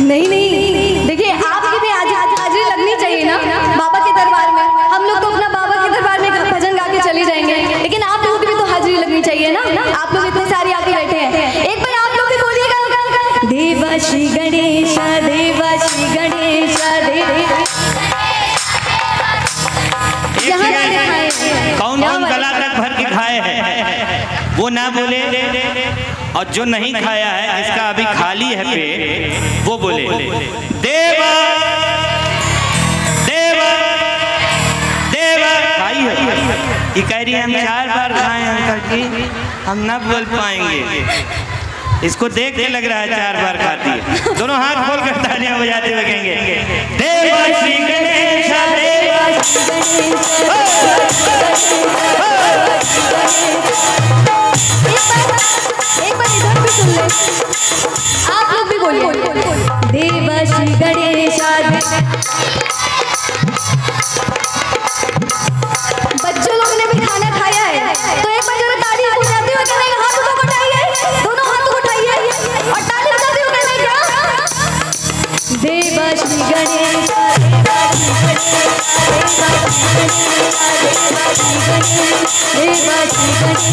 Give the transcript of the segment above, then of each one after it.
नहीं नहीं, देखिए आपकी भी हाजिरी लगनी चाहिए ना बाबा के दरबार में। हम लोग तो अपना बाबा के दरबार में भजन गा के चले जाएंगे, लेकिन आप लोगों की भी तो हाजिरी लगनी चाहिए ना। आप लोग इतने सारे आके बैठे हैं, एक बार आप लोग भी बोलिएगा, देवा श्री गणेश देवा श्री गणेश कौन कौन गला तक भर के खाए हैं वो ना बोले, और जो नहीं खाया है इसका अभी खाली है पेट वो बोले देवा देवा देवा। खाई है ये कह रही है हम 4 बार खाए अंकल जी, हम ना बोल पाएंगे। इसको देख के लग रहा है 4 बार खाती है। दोनों हाथ खोल कर तालियां बजाते हुए कहेंगे देवा श्री गणेश देवा श्री गणेश। एक बार इधर भी सुन ले, आप लोग भी बोलिए देवा श्री गणेश। बच्चों लोग ने भी खाना खाया है तो एक बार जरा ताली बजाते हुए कहेंगे हाथ तो उठाइए, दोनों हाथ उठाइए और ताली बजाते हुए कहेंगे देवा श्री गणेश देवा श्री गणेश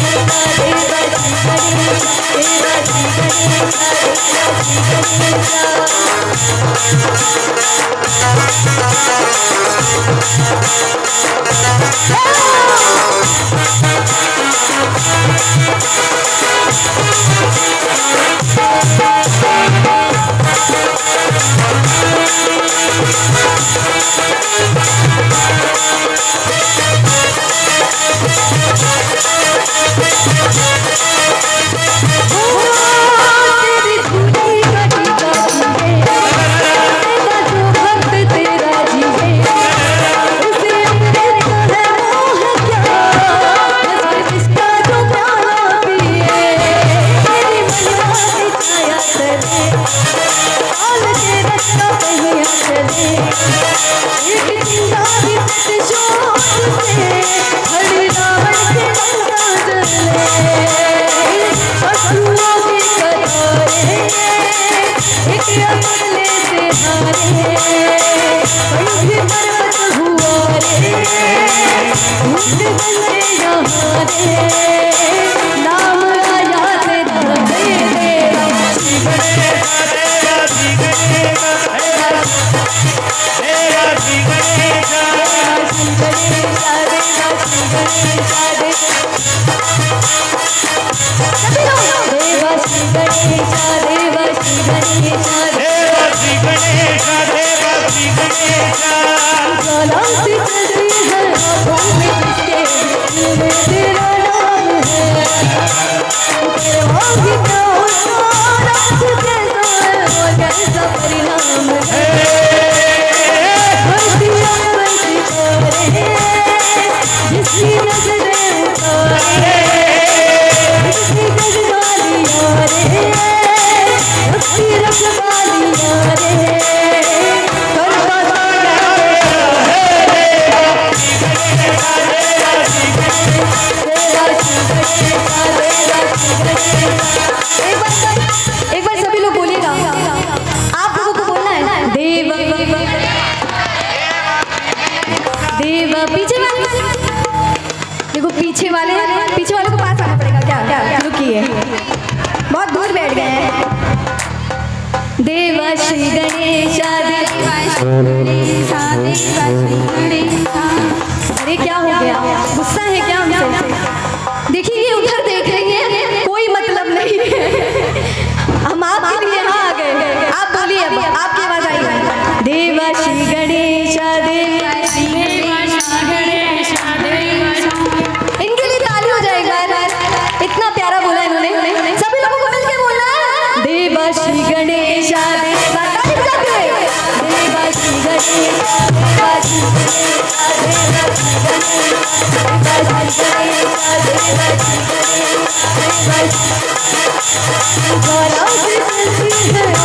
पीछे वाले को पास आना पड़ेगा। क्या रुकिए, बहुत दूर बैठ गए हैं। देवा श्री गणेश अरे क्या हो गया, गुस्सा है क्या हमसे? देखिए ये उधर देख रही है, कोई मतलब नहीं है। हम आपके लिए यहाँ आ गए, आप बोलिए, अब आपकी आवाज आई। देवा श्री गणेश देवा श्री गणेश। इनके लिए ताली हो जाएगा, इतना प्यारा बोला इन्होंने। सभी लोगों को मिलकर बोलना देवा श्री गणेश देवा श्री गणेश देवा श्री गणेश।